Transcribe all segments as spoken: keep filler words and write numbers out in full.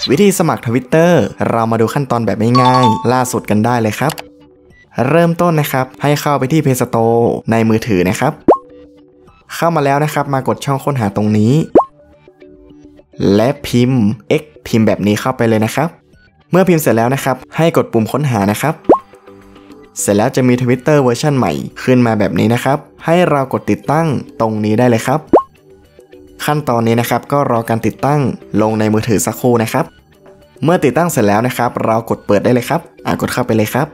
วิธีสมัคร Twitter เรามาดูขั้นตอนแบบง่ายๆล่าสุดกันได้เลยครับเริ่มต้นนะครับให้เข้าไปที่ Play Store ในมือถือนะครับเข้ามาแล้วนะครับมากดช่องค้นหาตรงนี้และพิมพ์ X พิมพ์แบบนี้เข้าไปเลยนะครับเมื่อพิมพ์เสร็จแล้วนะครับให้กดปุ่มค้นหานะครับเสร็จแล้วจะมี Twitter เวอร์ชันใหม่ขึ้นมาแบบนี้นะครับให้เรากดติดตั้งตรงนี้ได้เลยครับขั้นตอนนี้นะครับก็รอการติดตั้งลงในมือถือสักครู่นะครับเมื่อติดตั้งเสร็จแล้วนะครับเรากดเปิดได้เลยครับอ่ากดเข้าไปเลยครับ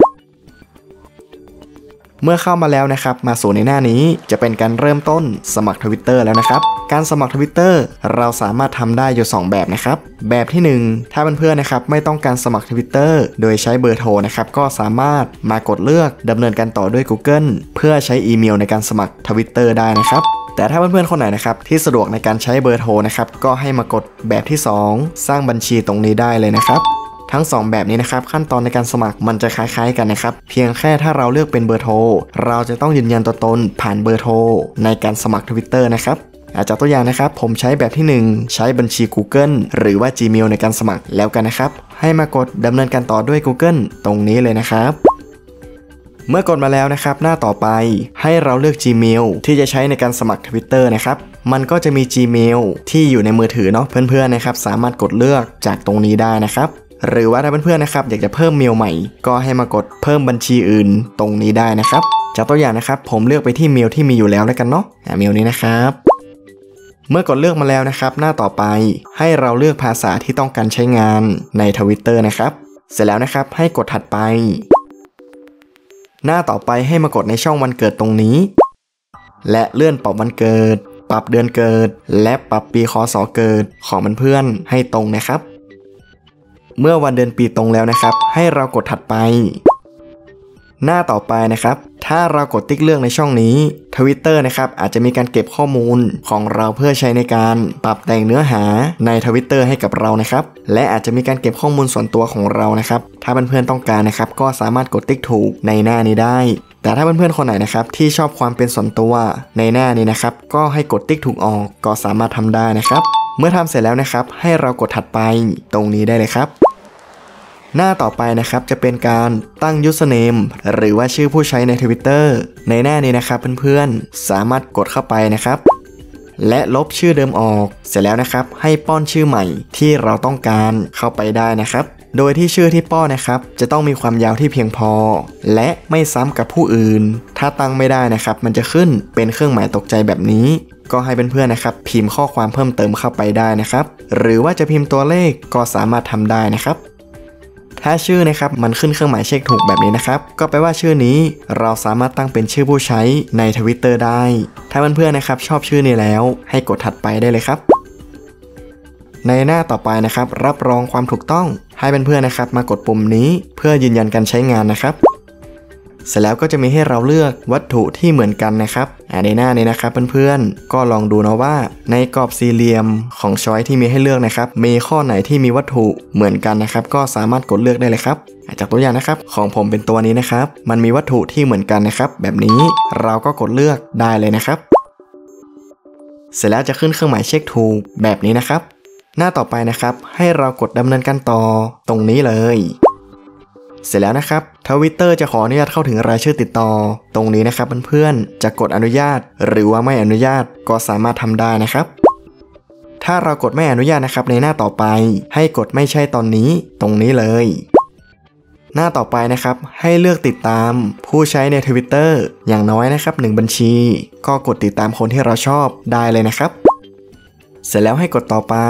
เมื่อเข้ามาแล้วนะครับมาสู่ในหน้านี้จะเป็นการเริ่มต้นสมัคร Twitter แล้วนะครับการสมัคร Twitter เราสามารถทำได้อยู่สองแบบนะครับแบบที่หนึ่งถ้าเพื่อนๆนะครับไม่ต้องการสมัคร Twitter โดยใช้เบอร์โทรนะครับก็สามารถมากดเลือกดำเนินการต่อด้วย Google เพื่อใช้อีเมลในการสมัคร Twitter ได้นะครับแต่ถ้าเพื่อนๆคนไหนนะครับที่สะดวกในการใช้เบอร์โทรนะครับก็ให้มากดแบบที่สองสร้างบัญชีตรงนี้ได้เลยนะครับทั้งสองแบบนี้นะครับขั้นตอนในการสมัครมันจะคล้ายๆกันนะครับเพียงแค่ถ้าเราเลือกเป็นเบอร์โทรเราจะต้องยืนยันตัวตนผ่านเบอร์โทรในการสมัคร Twitter นะครับอาจจะตัวอย่างนะครับผมใช้แบบที่หนึ่งใช้บัญชี Google หรือว่า Gmail ในการสมัครแล้วกันนะครับให้มากดดำเนินการต่อด้วย Google ตรงนี้เลยนะครับเมื่อกดมาแล้วนะครับหน้าต่อไปให้เราเลือก Gmail ที่จะใช้ในการสมัคร Twitter นะครับมันก็จะมี Gmail ที่อยู่ในมือถือเนาะเพื่อนๆนะครับสามารถกดเลือกจากตรงนี้ได้นะครับหรือว่าถ้าเพื่อนๆนะครับอยากจะเพิ่มเมลใหม่ก็ให้มากดเพิ่มบัญชีอื่นตรงนี้ได้นะครับจากตัวอย่างนะครับผมเลือกไปที่เมลที่มีอยู่แล้วแล้วกันเนาะเมลนี้นะครับเมื่อกดเลือกมาแล้วนะครับหน้าต่อไปให้เราเลือกภาษาที่ต้องการใช้งานใน Twitter นะครับเสร็จแล้วนะครับให้กดถัดไปหน้าต่อไปให้มากดในช่องวันเกิดตรงนี้และเลื่อนปรับวันเกิดปรับเดือนเกิดและปรับปีคศเกิดของเพื่อนๆให้ตรงนะครับเมื่อวันเดือนปีตรงแล้วนะครับให้เรากดถัดไปหน้าต่อไปนะครับถ้าเรากดติ๊กเลือกในช่องนี้ Twitter นะครับอาจจะมีการเก็บข้อมูลของเราเพื่อใช้ในการปรับแต่งเนื้อหาใน Twitter ให้กับเรานะครับและอาจจะมีการเก็บข้อมูลส่วนตัวของเรานะครับถ้าเพื่อนๆต้องการนะครับก็สามารถกดติ๊กถูกในหน้านี้ได้แต่ถ้าเพื่อนๆคนไหนนะครับที่ชอบความเป็นส่วนตัวในหน้านี้นะครับก็ให้กดติ๊กถูกออกก็สามารถทำได้นะครับเมื่อทำเสร็จแล้วนะครับให้เรากดถัดไปตรงนี้ได้เลยครับหน้าต่อไปนะครับจะเป็นการตั้ง username หรือว่าชื่อผู้ใช้ใน Twitter ในหน้านี้นะครับเพื่อนๆสามารถกดเข้าไปนะครับและลบชื่อเดิมออกเสร็จแล้วนะครับให้ป้อนชื่อใหม่ที่เราต้องการเข้าไปได้นะครับโดยที่ชื่อที่ป้อนนะครับจะต้องมีความยาวที่เพียงพอและไม่ซ้ำกับผู้อื่นถ้าตั้งไม่ได้นะครับมันจะขึ้นเป็นเครื่องหมายตกใจแบบนี้ก็ให้เพื่อนๆนะครับพิมพ์ข้อความเพิ่มเติมเข้าไปได้นะครับหรือว่าจะพิมพ์ตัวเลขก็สามารถทำได้นะครับถ้าชื่อนะครับมันขึ้นเครื่องหมายเช็คถูกแบบนี้นะครับก็แปลว่าชื่อนี้เราสามารถตั้งเป็นชื่อผู้ใช้ใน Twitter ได้ถ้าเพื่อนๆนะครับชอบชื่อนี้แล้วให้กดถัดไปได้เลยครับในหน้าต่อไปนะครับรับรองความถูกต้องให้เพื่อนๆนะครับมากดปุ่มนี้เพื่อยืนยันการใช้งานนะครับเสร็จแล้วก็จะมีให้เราเลือกวัตถุที่เหมือนกันนะครับในหน้านี้นะครับเพื่อนๆก็ลองดูนะว่าในกรอบสี่เหลี่ยมของช้อยที่มีให้เลือกนะครับมีข้อไหนที่มีวัตถุเหมือนกันนะครับก็สามารถกดเลือกได้เลยครับจากตัวอย่างนะครับของผมเป็นตัวนี้นะครับมันมีวัตถุที่เหมือนกันนะครับแบบนี้เราก็กดเลือกได้เลยนะครับเสร็จแล้วจะขึ้นเครื่องหมายเช็คถูกแบบนี้นะครับหน้าต่อไปนะครับให้เรากดดำเนินการต่อตรงนี้เลยเสร็จแล้วนะครับ Twitter จะขออนุญาตเข้าถึงรายชื่อติดต่อตรงนี้นะครับเพื่อนๆจะกดอนุญาตหรือว่าไม่อนุญาตก็สามารถทำได้นะครับถ้าเรากดไม่อนุญาตนะครับในหน้าต่อไปให้กดไม่ใช่ตอนนี้ตรงนี้เลยหน้าต่อไปนะครับให้เลือกติดตามผู้ใช้ใน Twitter อย่างน้อยนะครับหนึ่งบัญชีก็กดติดตามคนที่เราชอบได้เลยนะครับเสร็จแล้วให้กดต่อไป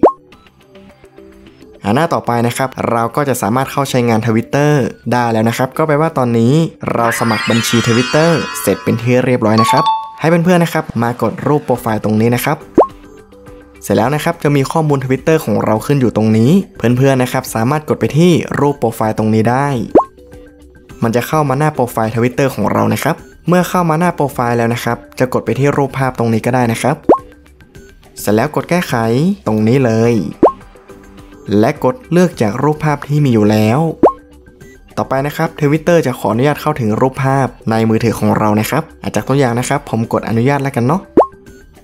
หน้าต่อไปนะครับเราก็จะสามารถเข้าใช้งาน Twitter ได้แล้วนะครับก็แปลว่าตอนนี้เราสมัครบัญชี Twitter เสร็จเป็นที่เรียบร้อยนะครับให้เพื่อนๆนะครับมากดรูปโปรไฟล์ตรงนี้นะครับเสร็จแล้วนะครับจะมีข้อมูล Twitter ของเราขึ้นอยู่ตรงนี้เพื่อนๆนะครับสามารถกดไปที่รูปโปรไฟล์ตรงนี้ได้มันจะเข้ามาหน้าโปรไฟล์ Twitter ของเรานะครับเมื่อเข้ามาหน้าโปรไฟล์แล้วนะครับจะกดไปที่รูปภาพตรงนี้ก็ได้นะครับเสร็จแล้วกดแก้ไขตรงนี้เลยและกดเลือกจากรูปภาพที่มีอยู่แล้วต่อไปนะครับ Twitter จะขออนุญาตเข้าถึงรูปภาพในมือถือของเรานะครับอาจจากตัวอย่างนะครับผมกดอนุญาตแล้วกันเนาะ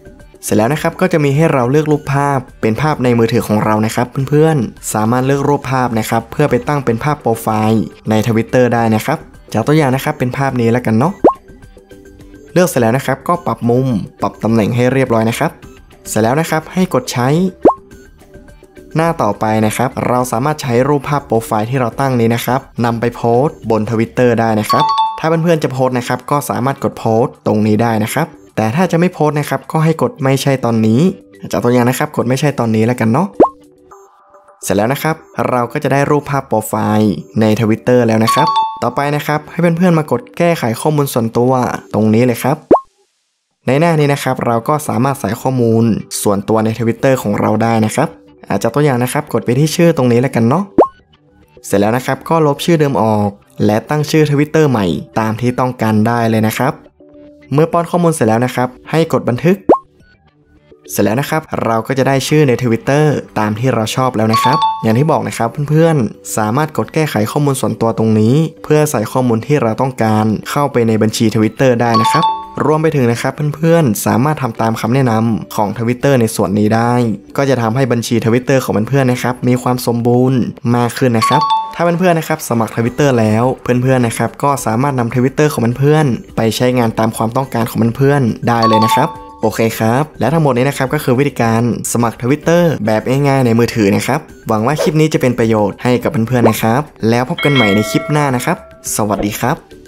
เสร็จแล้วนะครับก็จะมีให้เราเลือกรูปภาพเป็นภาพในมือถือของเรานะครับเพื่อนๆสามารถเลือกรูปภาพนะครับเพื่อไปตั้งเป็นภาพโปรไฟล์ใน Twitter ได้นะครับจากตัวอย่างนะครับเป็นภาพนี้แล้วกันเนาะเลือกเสร็จแล้วนะครับก็ปรับมุมปรับตำแหน่งให้เรียบร้อยนะครับเสร็จแล้วนะครับให้กดใช้หน้าต่อไปนะครับเราสามารถใช้รูปภาพโปรไฟล์ที่เราตั้งนี้นะครับนำไปโพสต์บน Twitter ได้นะครับถ้าเพื่อนๆจะโพสต์นะครับก็สามารถกดโพสต์ตรงนี้ได้นะครับแต่ถ้าจะไม่โพสต์นะครับก็ให้กดไม่ใช่ตอนนี้จากตัวอย่างนะครับกดไม่ใช่ตอนนี้แล้วกันเนาะเสร็จแล้วนะครับเราก็จะได้รูปภาพโปรไฟล์ใน Twitter แล้วนะครับต่อไปนะครับให้เพื่อนๆมากดแก้ไขข้อมูลส่วนตัวตรงนี้เลยครับในหน้านี้นะครับเราก็สามารถใส่ข้อมูลส่วนตัวใน Twitter ของเราได้นะครับอาจจะตัวอย่างนะครับกดไปที่ชื่อตรงนี้แล้วกันเนาะเสร็จแล้วนะครับก็ลบชื่อเดิมออกและตั้งชื่อ Twitter ใหม่ตามที่ต้องการได้เลยนะครับเมื่อป้อนข้อมูลเสร็จแล้วนะครับให้กดบันทึกเสร็จแล้วนะครับเราก็จะได้ชื่อใน Twitter ตามที่เราชอบแล้วนะครับอย่างที่บอกนะครับเพื่อนๆสามารถกดแก้ไขข้อมูลส่วนตัวตรงนี้เพื่อใส่ข้อมูลที่เราต้องการเข้าไปในบัญชี Twitter ได้นะครับรวมไปถึงนะครับเพื่อนๆสามารถทำตามคำแนะนำของ Twitter ในส่วนนี้ได้ก็จะทำให้บัญชี Twitter ของเพื่อนๆนะครับมีความสมบูรณ์มากขึ้นนะครับถ้าเพื่อนๆนะครับสมัคร Twitter แล้วเพื่อนๆนะครับก็สามารถนำ Twitter ของเพื่อนๆไปใช้งานตามความต้องการของเพื่อนๆได้เลยนะครับโอเคครับและทั้งหมดนี้นะครับก็คือวิธีการสมัคร Twitter แบบง่ายๆในมือถือนะครับหวังว่าคลิปนี้จะเป็นประโยชน์ให้กับเพื่อนๆนะครับแล้วพบกันใหม่ในคลิปหน้านะครับสวัสดีครับ